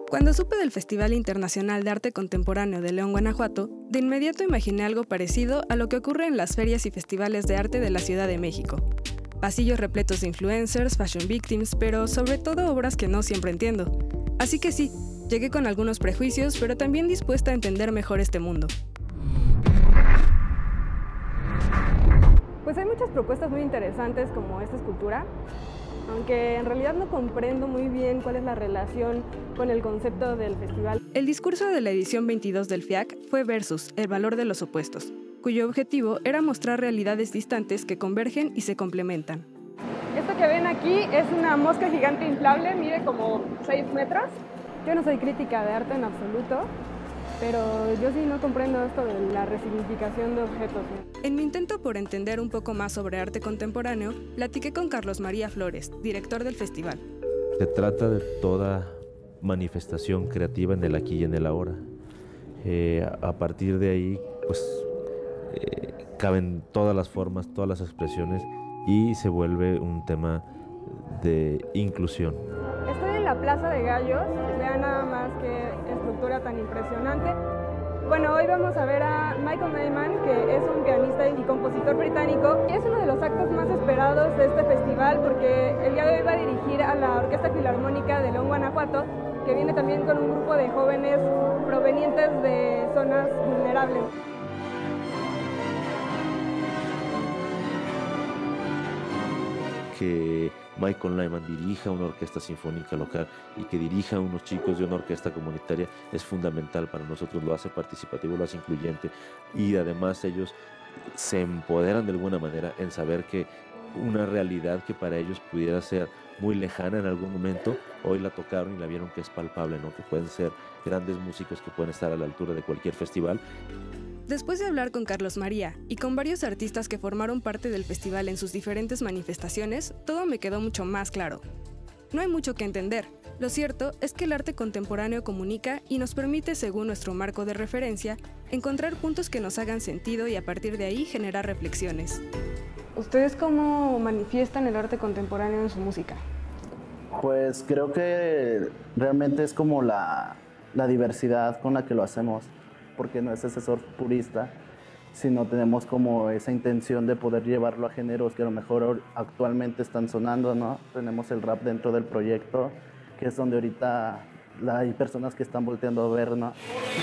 Cuando supe del Festival Internacional de Arte Contemporáneo de León, Guanajuato, de inmediato imaginé algo parecido a lo que ocurre en las ferias y festivales de arte de la Ciudad de México. Pasillos repletos de influencers, fashion victims, pero sobre todo obras que no siempre entiendo. Así que sí, llegué con algunos prejuicios, pero también dispuesta a entender mejor este mundo. Pues hay muchas propuestas muy interesantes como esta escultura, aunque en realidad no comprendo muy bien cuál es la relación con el concepto del festival. El discurso de la edición 22 del FIAC fue Versus, el valor de los opuestos, cuyo objetivo era mostrar realidades distantes que convergen y se complementan. Esto que ven aquí es una mosca gigante inflable, mide como 6 metros. Yo no soy crítica de arte en absoluto, pero yo sí no comprendo esto de la resignificación de objetos. En mi intento por entender un poco más sobre arte contemporáneo, platiqué con Carlos María Flores, director del festival. Se trata de toda manifestación creativa en el aquí y en el ahora. A partir de ahí, pues, caben todas las formas, todas las expresiones y se vuelve un tema de inclusión. Estoy en la Plaza de Gallos, vean nada más qué estructura tan impresionante. Bueno, hoy vamos a ver a Michael Nyman, que es un pianista y compositor británico. Y es uno de los actos más esperados de este festival porque el día de hoy va a dirigir a la Orquesta Filarmónica de León, Guanajuato, que viene también con un grupo de jóvenes provenientes de zonas vulnerables. Que Michael Nyman dirija una orquesta sinfónica local y que dirija a unos chicos de una orquesta comunitaria es fundamental para nosotros, lo hace participativo, lo hace incluyente y además ellos se empoderan de alguna manera en saber que una realidad que para ellos pudiera ser muy lejana en algún momento, hoy la tocaron y la vieron que es palpable, ¿no? Que pueden ser grandes músicos que pueden estar a la altura de cualquier festival. Después de hablar con Carlos María y con varios artistas que formaron parte del festival en sus diferentes manifestaciones, todo me quedó mucho más claro. No hay mucho que entender. Lo cierto es que el arte contemporáneo comunica y nos permite, según nuestro marco de referencia, encontrar puntos que nos hagan sentido y a partir de ahí generar reflexiones. ¿Ustedes cómo manifiestan el arte contemporáneo en su música? Pues creo que realmente es como la diversidad con la que lo hacemos, porque no es asesor purista, sino tenemos como esa intención de poder llevarlo a géneros que a lo mejor actualmente están sonando, ¿no? Tenemos el rap dentro del proyecto, que es donde ahorita hay personas que están volteando a ver, ¿no?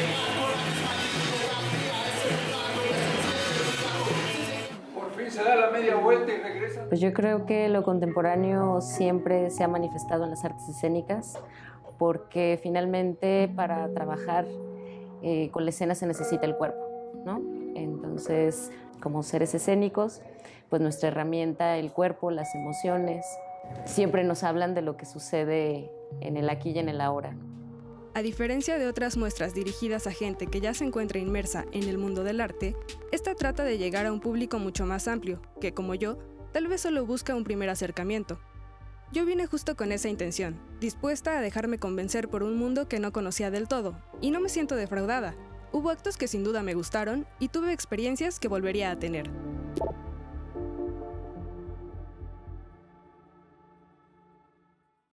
Por fin se da la media vuelta y regresa. Pues yo creo que lo contemporáneo siempre se ha manifestado en las artes escénicas, porque finalmente para trabajar con la escena se necesita el cuerpo, ¿no? Entonces, como seres escénicos, pues nuestra herramienta, el cuerpo, las emociones, siempre nos hablan de lo que sucede en el aquí y en el ahora. A diferencia de otras muestras dirigidas a gente que ya se encuentra inmersa en el mundo del arte, esta trata de llegar a un público mucho más amplio, que como yo, tal vez solo busca un primer acercamiento. Yo vine justo con esa intención, dispuesta a dejarme convencer por un mundo que no conocía del todo, y no me siento defraudada. Hubo actos que sin duda me gustaron y tuve experiencias que volvería a tener.